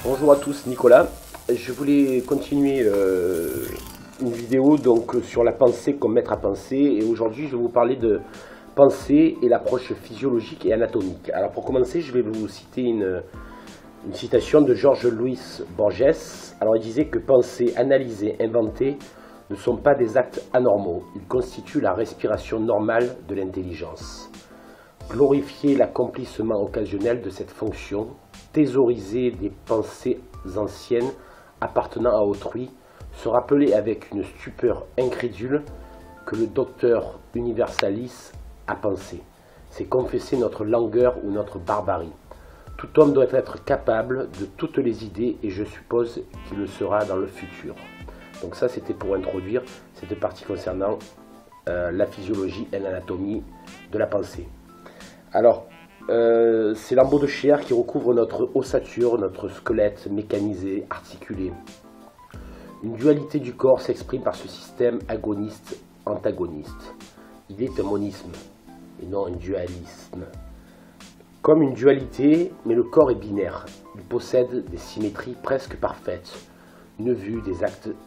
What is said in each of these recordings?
Bonjour à tous, Nicolas. Je voulais continuer une vidéo donc sur la pensée comme maître à penser, et aujourd'hui je vais vous parler de pensée et l'approche physiologique et anatomique. Alors pour commencer, je vais vous citer une citation de Jorge Luis Borges. Alors il disait que penser, analyser, inventer ne sont pas des actes anormaux, ils constituent la respiration normale de l'intelligence. Glorifier l'accomplissement occasionnel de cette fonction, thésauriser des pensées anciennes appartenant à autrui, se rappeler avec une stupeur incrédule que le docteur universalis a pensé. C'est confesser notre langueur ou notre barbarie. Tout homme doit être capable de toutes les idées et je suppose qu'il le sera dans le futur. Donc ça c'était pour introduire cette partie concernant la physiologie et l'anatomie de la pensée. Alors, c'est l'embout de chair qui recouvre notre ossature, notre squelette mécanisé, articulé. Une dualité du corps s'exprime par ce système agoniste-antagoniste. Il est un monisme et non un dualisme. Comme une dualité, mais le corps est binaire. Il possède des symétries presque parfaites. Une vue des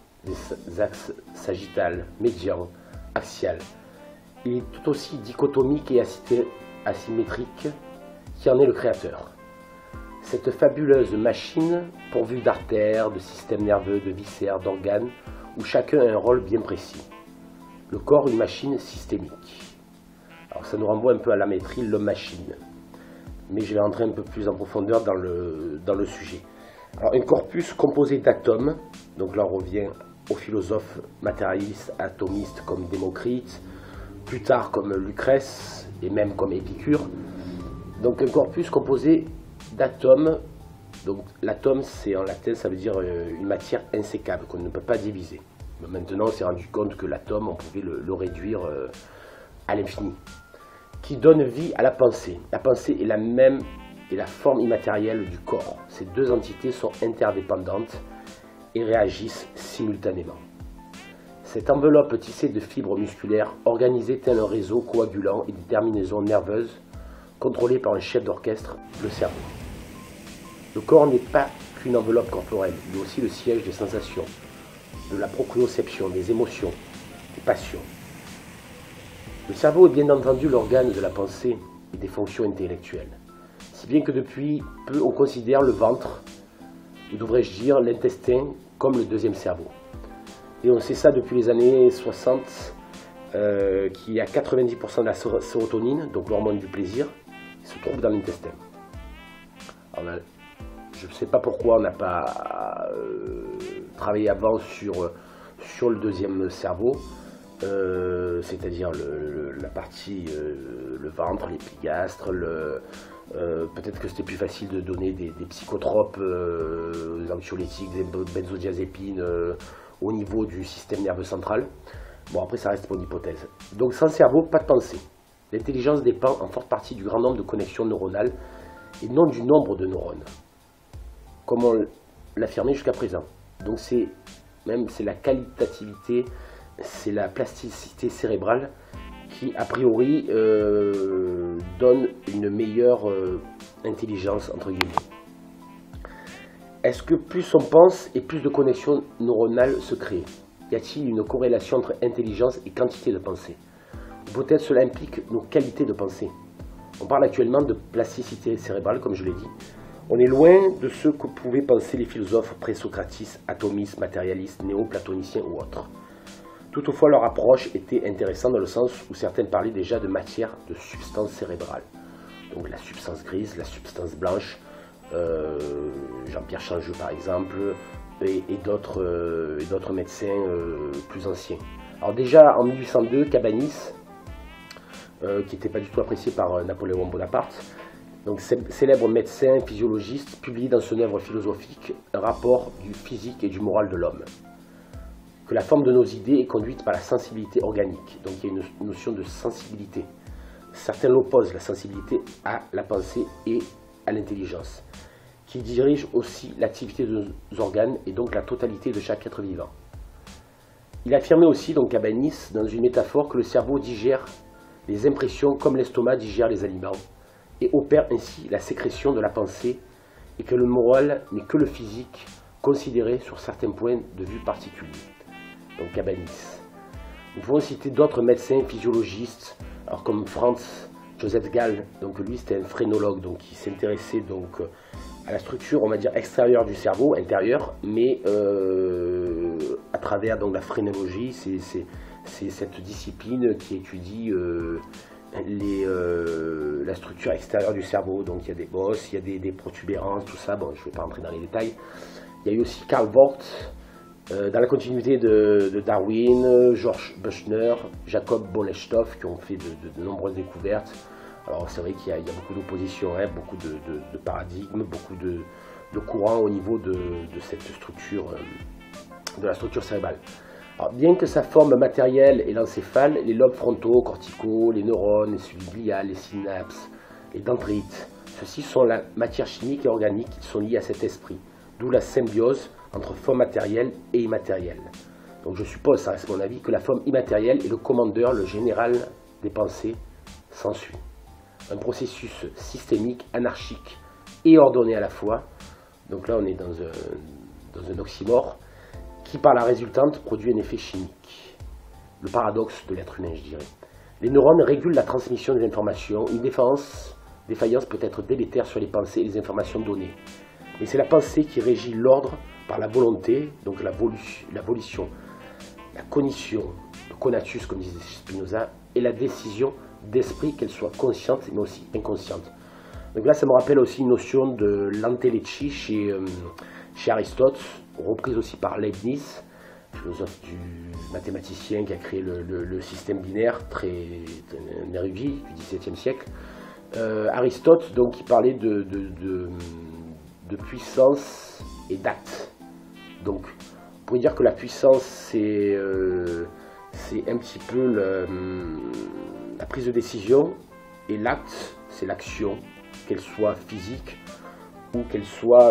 axes sagittal, médian, axial. Il est tout aussi dichotomique et asymétrique qui en est le créateur. Cette fabuleuse machine, pourvue d'artères, de systèmes nerveux, de viscères, d'organes, où chacun a un rôle bien précis. Le corps, une machine systémique. Alors ça nous renvoie un peu à la maîtrise, l'homme-machine. Mais je vais entrer un peu plus en profondeur dans le sujet. Alors un corpus composé d'atomes, donc là on revient aux philosophes matérialistes, atomistes comme Démocrite, plus tard comme Lucrèce et même comme Épicure. Donc un corpus composé d'atomes. Donc l'atome, c'est en latin, ça veut dire une matière insécable qu'on ne peut pas diviser. Mais maintenant on s'est rendu compte que l'atome, on pouvait le réduire à l'infini, qui donne vie à la pensée. La pensée est la même et la forme immatérielle du corps. Ces deux entités sont interdépendantes et réagissent simultanément. Cette enveloppe tissée de fibres musculaires, organisée tel un réseau coagulant et des terminaisons nerveuses, contrôlée par un chef d'orchestre, le cerveau. Le corps n'est pas qu'une enveloppe corporelle, il est aussi le siège des sensations, de la proprioception, des émotions, des passions. Le cerveau est bien entendu l'organe de la pensée et des fonctions intellectuelles, si bien que depuis peu on considère le ventre, ou devrais-je dire l'intestin, comme le deuxième cerveau. Et on sait ça depuis les années 60, qu'il y a 90% de la sérotonine, donc l'hormone du plaisir, qui se trouve dans l'intestin. Je ne sais pas pourquoi on n'a pas travaillé avant sur le deuxième cerveau, c'est-à-dire la partie, le ventre, l'épigastre, peut-être que c'était plus facile de donner des psychotropes, des anxiolytiques, des benzodiazépines, au niveau du système nerveux central. Bon, après ça reste pour une hypothèse. Donc sans cerveau, pas de pensée. L'intelligence dépend en forte partie du grand nombre de connexions neuronales et non du nombre de neurones, comme on l'affirmait jusqu'à présent. Donc c'est la qualitativité, c'est la plasticité cérébrale qui a priori donne une meilleure intelligence entre guillemets. Est-ce que plus on pense et plus de connexions neuronales se créent? Y a-t-il une corrélation entre intelligence et quantité de pensée? Ou peut-être cela implique nos qualités de pensée. On parle actuellement de plasticité cérébrale, comme je l'ai dit. On est loin de ce que pouvaient penser les philosophes présocratistes, atomistes, matérialistes, néo-platoniciens ou autres. Toutefois, leur approche était intéressante dans le sens où certains parlaient déjà de matière, de substance cérébrale. Donc la substance grise, la substance blanche, Jean-Pierre Changeux par exemple, et d'autres médecins plus anciens. Alors déjà en 1802, Cabanis, qui n'était pas du tout apprécié par Napoléon Bonaparte, donc célèbre médecin physiologiste, publie dans son œuvre philosophique un rapport du physique et du moral de l'homme. Que la forme de nos idées est conduite par la sensibilité organique, donc il y a une notion de sensibilité. Certains l'opposent, la sensibilité, à la pensée et à l'intelligence, qui dirige aussi l'activité de nos organes et donc la totalité de chaque être vivant. Il affirmait aussi, donc Cabanis, dans une métaphore, que le cerveau digère les impressions comme l'estomac digère les aliments et opère ainsi la sécrétion de la pensée et que le moral n'est que le physique considéré sur certains points de vue particuliers. Donc Cabanis. Nous pouvons citer d'autres médecins physiologistes, alors comme Franz Joseph Gall, donc lui c'était un phrénologue, donc qui s'intéressait donc à la structure, on va dire extérieure du cerveau, intérieure, mais à travers donc la phrénologie, c'est cette discipline qui étudie la structure extérieure du cerveau. Donc il y a des bosses, il y a des protubérances, tout ça. Bon, je ne vais pas rentrer dans les détails. Il y a eu aussi Karl Vogt, dans la continuité de Darwin, George Büchner, Jacob Bolestoff, qui ont fait de nombreuses découvertes. Alors c'est vrai qu'il y a beaucoup d'oppositions, hein, beaucoup de paradigmes, beaucoup de courants au niveau de cette structure, de la structure cérébrale. Alors, bien que sa forme matérielle est l'encéphale, les lobes frontaux, corticaux, les neurones, les cellules gliales, les synapses, les dendrites, ceux-ci sont la matière chimique et organique qui sont liés à cet esprit, d'où la symbiose entre forme matérielle et immatérielle. Donc je suppose, ça reste mon avis, que la forme immatérielle est le commandeur, le général des pensées s'ensuit. Un processus systémique, anarchique et ordonné à la fois. Donc là on est dans un oxymore, qui par la résultante produit un effet chimique. Le paradoxe de l'être humain, je dirais. Les neurones régulent la transmission des informations. Une défaillance peut être délétère sur les pensées et les informations données. Mais c'est la pensée qui régit l'ordre par la volonté, donc la volition, la cognition, le conatus, comme disait Spinoza, et la décision d'esprit, qu'elle soit consciente mais aussi inconsciente. Donc là, ça me rappelle aussi une notion de l'antellechy chez Aristote, reprise aussi par Leibniz, philosophe mathématicien qui a créé le système binaire, un érudit du XVIIe siècle. Aristote, donc, qui parlait de puissance et d'acte. Donc, on pourrait dire que la puissance, c'est un petit peu la prise de décision, et l'acte, c'est l'action, qu'elle soit physique ou qu'elle soit,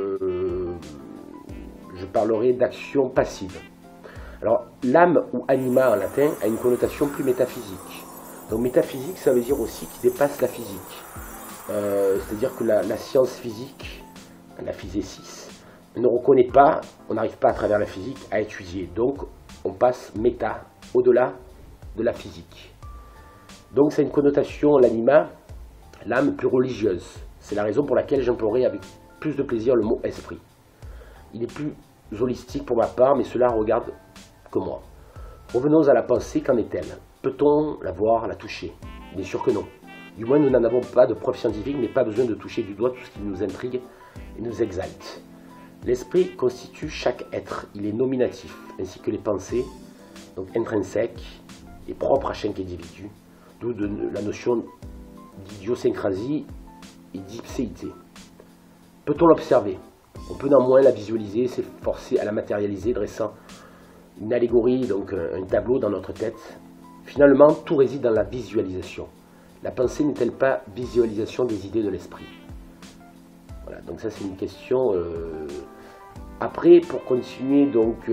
je parlerai d'action passive. Alors, l'âme ou anima en latin a une connotation plus métaphysique. Donc métaphysique, ça veut dire aussi qu'il dépasse la physique. C'est-à-dire que la science physique, la physésis, ne reconnaît pas, on n'arrive pas à travers la physique à étudier. Donc on passe méta, au-delà de la physique. Donc c'est une connotation, l'anima, l'âme plus religieuse. C'est la raison pour laquelle j'emploierai avec plus de plaisir le mot esprit. Il est plus holistique pour ma part, mais cela regarde que moi. Revenons à la pensée, qu'en est-elle? Peut-on la voir, la toucher? Bien sûr que non. Du moins, nous n'en avons pas de preuves scientifiques, mais pas besoin de toucher du doigt tout ce qui nous intrigue et nous exalte. L'esprit constitue chaque être, il est nominatif, ainsi que les pensées, donc intrinsèques et propres à chaque individu, d'où la notion d'idiosyncrasie et d'ipséité. Peut-on l'observer? On peut néanmoins la visualiser, s'efforcer à la matérialiser, dressant une allégorie, donc un tableau dans notre tête. Finalement, tout réside dans la visualisation. La pensée n'est-elle pas visualisation des idées de l'esprit? Voilà, donc ça c'est une question. Après, pour continuer donc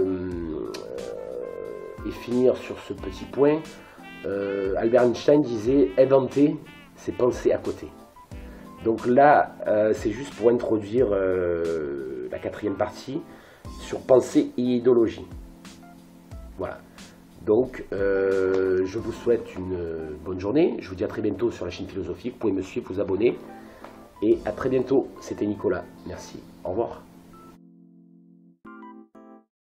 et finir sur ce petit point, Albert Einstein disait « inventer, c'est penser à côté ». Donc là, c'est juste pour introduire la quatrième partie sur pensée et idéologie. Voilà. Donc, je vous souhaite une bonne journée. Je vous dis à très bientôt sur la chaîne philosophique. Vous pouvez me suivre, vous abonner. Et à très bientôt. C'était Nicolas. Merci. Au revoir.